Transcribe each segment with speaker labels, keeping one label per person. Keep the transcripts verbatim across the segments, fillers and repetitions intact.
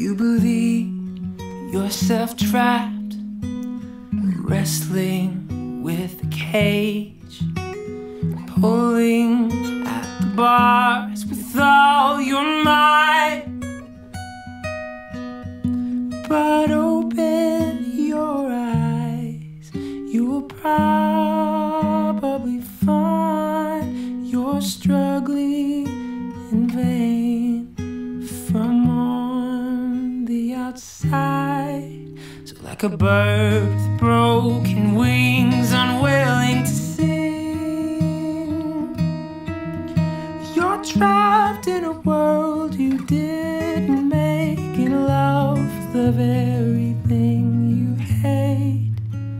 Speaker 1: You believe yourself trapped, wrestling with the cage, pulling at the bars with all your might. But open your eyes, you will probably find you're struggling in vain from on the outside. So like a bird with broken wings, unwilling to sing, you're trapped in a world you didn't make, in love with the very thing you hate.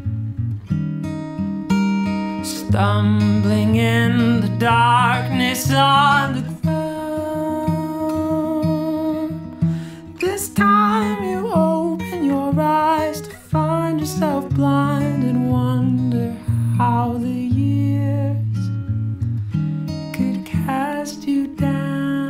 Speaker 1: Stumbling in the darkness on the ground. This time you open your eyes to find yourself blind and wonder how the years could cast you down.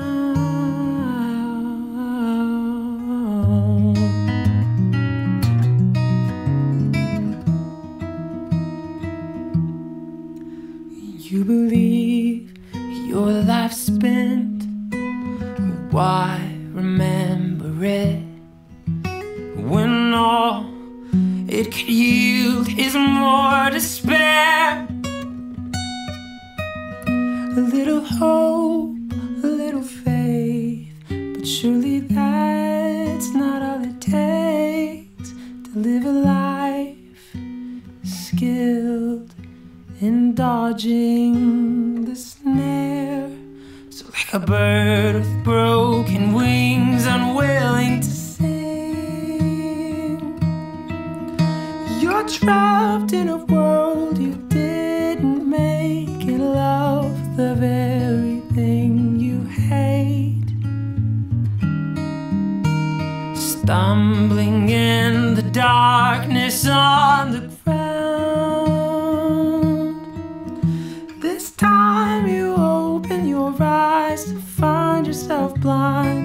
Speaker 1: You believe your life spent, why remember it when all it could yield is more despair? A little hope, a little faith, but surely that's not all it takes to live a life skilled in dodging the snare. So like a bird with broken wings, unwilling to sing, you're trapped in a world you didn't make, in love with the very thing you hate. Stumbling in the darkness on the ground. This time you open your eyes to find yourself blind